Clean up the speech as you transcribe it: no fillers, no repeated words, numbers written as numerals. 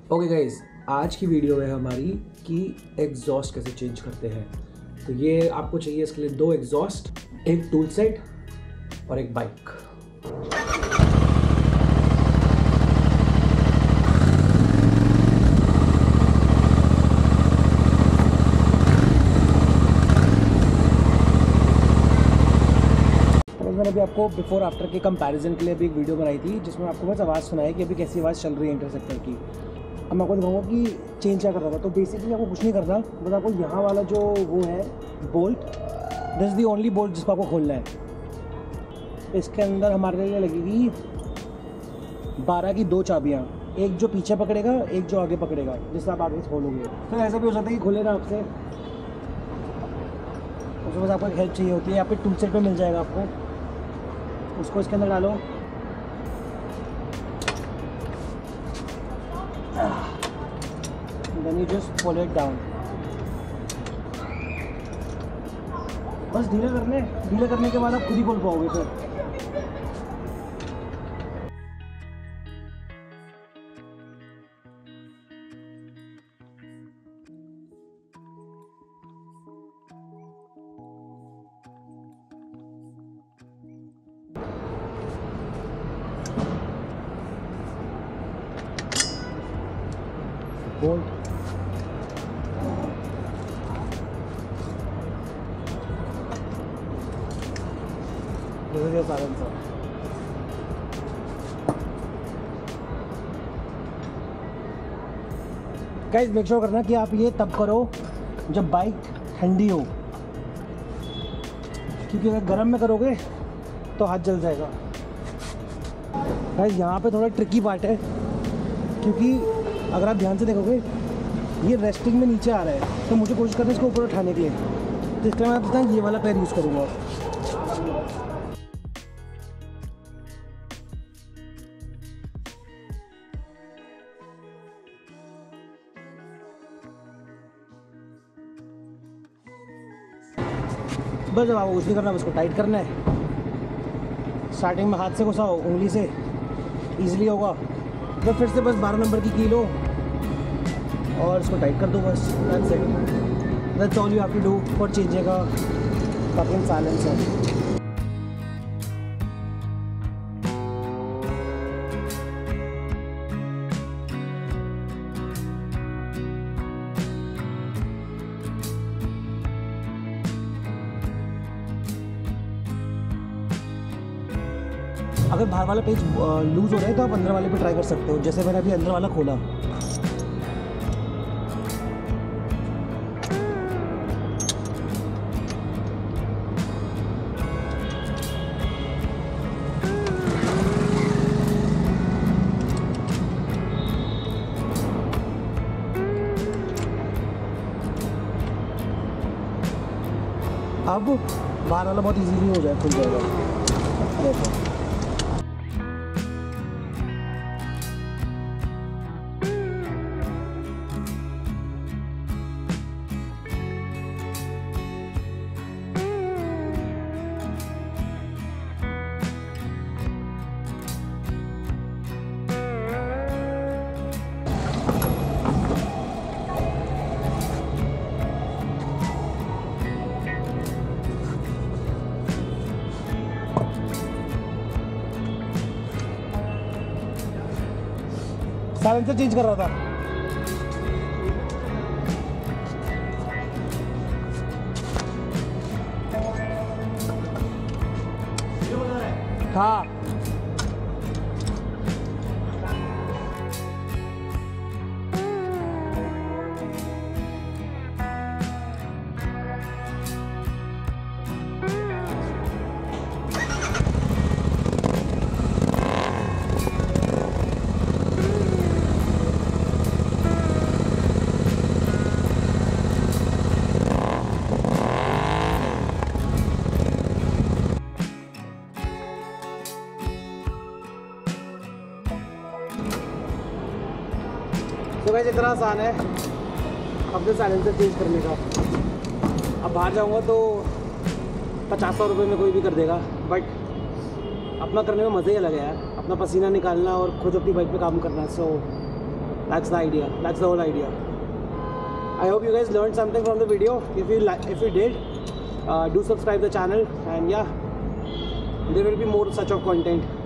Okay guys, आज की video है हमारी कि एग्जॉस्ट कैसे चेंज करते हैं। तो ये आपको चाहिए इसके लिए 2 एग्जॉस्ट, एक टूल सेट और एक बाइक। मैंने अभी आपको बिफोर आफ्टर के कंपैरिजन के लिए अभी एक वीडियो बनाई थी जिसमें आपको बस आवाज़ सुनाई कि अभी कैसी आवाज़ चल रही है इंटरसेप्टर की। अब मैं आपको दिखाऊंगा कि चेंज क्या कर रहा था। तो बेसिकली आपको कुछ नहीं करना, बस आपको यहाँ वाला जो वो है bolt, this is the only bolt जिसको आपको खोलना है। इसके अंदर हमारे लिए लगेगी 12 की 2 चाबियाँ, एक जो पीछे पकड़ेगा, एक जो आगे पकड़ेगा, जिससे आप आगे खोलोगे। तो ऐसा भी हो सकता है कि खोले ना आपसे, उसके बस आपको एक हेल्प चाहिए होती है। यहाँ पे टूल सेट पे मिल जाएगा आपको, उसको इसके अंदर डालो, then you just pull it down. बस ढीले करने के बाद आप खुद ही खोल पाओगे फिर। Bolt silencer. Guys, make sure करना कि आप ये तब करो जब बाइक ठंडी हो, क्योंकि अगर गर्म में करोगे तो हाथ जल जाएगा। गाइस, यहाँ पे थोड़ा ट्रिकी पार्ट है, क्योंकि अगर आप ध्यान से देखोगे ये रेस्टिंग में नीचे आ रहा है, तो मुझे कोशिश करना है इसको ऊपर उठाने के लिए। तो इसके लिए मैं पता है ये वाला पैर यूज़ करूँगा। बस जब आपको कुछ नहीं करना, बस इसको टाइट करना है। स्टार्टिंग में हाथ से घुसाओ, उंगली से ईजिली होगा, तो फिर से बस 12 नंबर की लो और इसको टाइट कर दो। बस that's it, that's all you have to do for changing a fucking silencer. अगर बाहर वाला पेज लूज़ हो रहा है तो आप अंदर वाले पे ट्राई कर सकते हो, जैसे मैंने अभी अंदर वाला खोला। अब बाहर वाला बहुत इजीली हो जाए, खुल जाएगा। देखो, साइलेंसर चेंज कर रहा था। हाँ, तो गाइस, इतना आसान है अपने साइलेंसर चेंज करने का। अब बाहर जाऊंगा तो 50-100 रुपये में कोई भी कर देगा, बट अपना करने में मज़ा ही अलग है यार। अपना पसीना निकालना और खुद अपनी बाइक पे काम करना। सो That's the idea. That's the whole idea. I hope you guys learned something from the video. If you did, do subscribe the channel, and yeah, there will be more such of content.